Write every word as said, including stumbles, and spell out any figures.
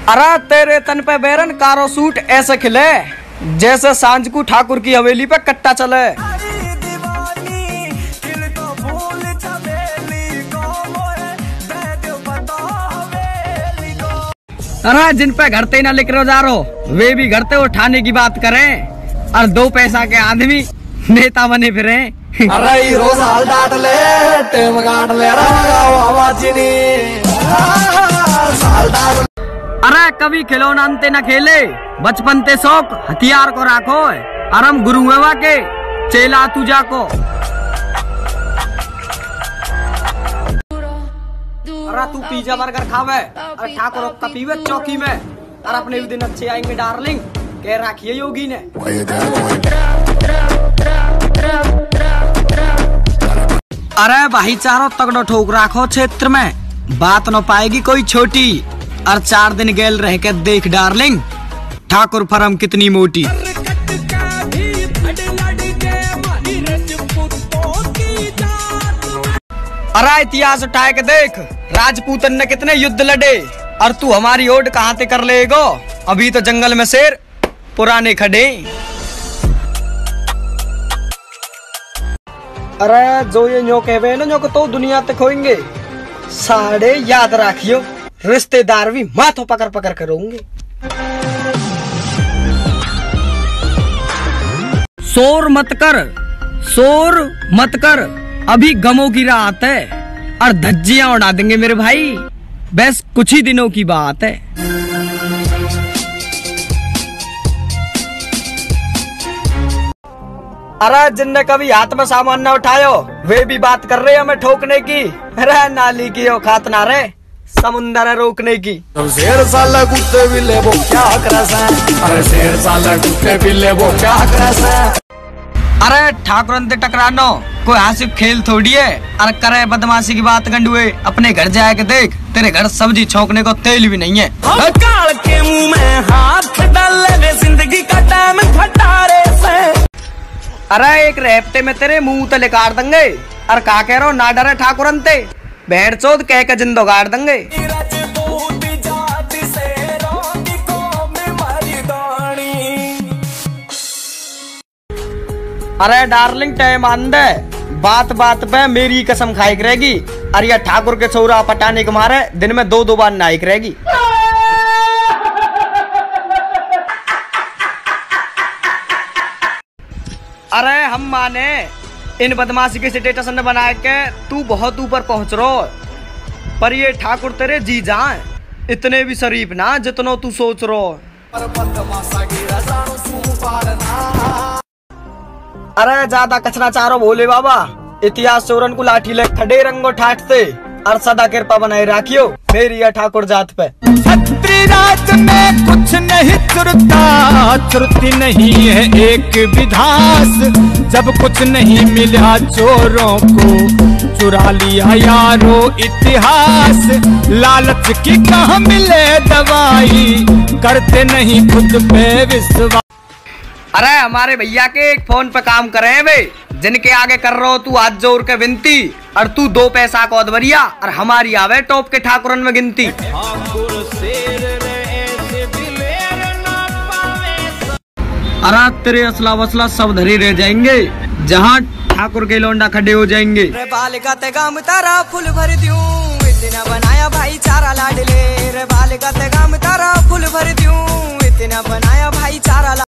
अरे तेरे तन पे बैरन कारो सूट ऐसे खिले जैसे सांझ को ठाकुर की हवेली पे कट्टा चले। अरे जिन पे घरते ना लिख जा रहो वे भी घरते उठाने की बात करें और दो पैसा के आदमी नेता बने फिरे। अरे रोज हाल डाट ले टेम गाट ले अरे कभी खिलौना अंते न खेले बचपन ते शौक हथियार को राखो अरम गुरु बाबा के चेला तू जाको। अरे तू पिज्जा बर्गर खावे अरे ठाकुर का पीवे चौकी में अरे अपने भी दिन अच्छे आएंगे डार्लिंग कह रखिए योगी ने। अरे भाईचारो तगड़ो ठोक राखो क्षेत्र में बात न पाएगी कोई छोटी और चार दिन गेल रह के देख डार्लिंग ठाकुर फरम कितनी मोटी। अरे इतिहास उठाए के देख राजपूतन ने कितने युद्ध लड़े और तू हमारी ओट कहाँ ते कर लेगो अभी तो जंगल में शेर पुराने खड़े। अरे जो ये न्यो कहवे ना न्यो को तो दुनिया तक खोएंगे साढ़े याद रखियो रिश्तेदार भी माथों पकड़ पकड़ करोगे। शोर मत कर शोर मत कर अभी गमों की रात है और धज्जियां उड़ा देंगे मेरे भाई बस कुछ ही दिनों की बात है। अरे जिनने कभी हाथ में सामान न उठायो वे भी बात कर रहे हमें ठोकने की। अरे नाली की औकात ना रे समुंदर रोकने की। शेर साला कुत्ते भी ले वो क्या करस है अरे शेर साला कुत्ते भी ले वो क्या करस है। अरे ठाकुरन ते टकरानो कोई हासिब खेल थोड़ी है अरे करे बदमाशी की बात गंडुए अपने घर जाए के देख तेरे घर सब्जी छौंकने को तेल भी नहीं है। काल के मुंह में हाथ डाल ले जिंदगी का टाइम खटारे से। अरे एक रेपते में तेरे मुंह तले काट देंगे और का कह रहा ना डरे ठाकुरन ते भेड़ चौथ कह के जिंदो गाड़ देंगे। अरे डार्लिंग टाइम आंदे बात बात पे मेरी कसम खाई करेगी अरे ये ठाकुर के छोरा पटाने के मारे दिन में दो दो बार नाई करेगी। अरे हम माने इन बदमाशी के स्टेटस ने बना के तू बहुत ऊपर पहुंच रो पर ये ठाकुर तेरे जी जाए इतने भी शरीफ ना जितनो तू सोच रो। अरे ज्यादा कचरा चारो भोले बाबा इतिहास चोरन को लाठी ले खड़े रंगो ठाटते और सदा कृपा बनाए राखियो मेरी या ठाकुर जात पे। छत्री रात में कुछ नहीं चुरता चुरती नहीं है एक विधास जब कुछ नहीं मिला चोरों को चुरा लिया यारो इतिहास लालच की कहाँ मिले दवाई करते नहीं खुद पे विश्वास। अरे हमारे भैया के एक फोन पे काम करे हैं वे जिनके आगे कर रहो तू हाथ जोड़ के विनती और तू दो पैसा को अदवरिया और हमारी आवे टॉप के ठाकुरन में गिनती। अरे तेरे असला वसला सब धरे रह जाएंगे जहाँ ठाकुर के लौंडा खड़े हो जाएंगे। रे बालिका ते गाम तारा फूल भर दूं इतना बनाया भाईचारा लाडले रे बालिका ते गाम तारा फूल भर दूं इतना बनाया भाईचारा।